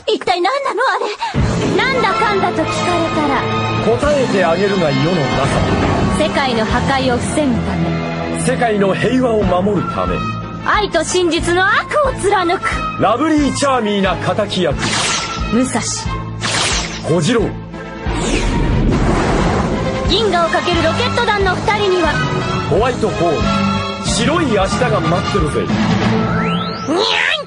一体何なのあれ。なんだかんだと聞かれたら答えてあげるが世の中。 世界の破壊を防ぐため、 世界の平和を守るため、 愛と真実の悪を貫くラブリーチャーミーな敵役武蔵小次郎。 銀河をかけるロケット団の2人にはホワイトホール、白い明日が待ってるぜ。 にゃん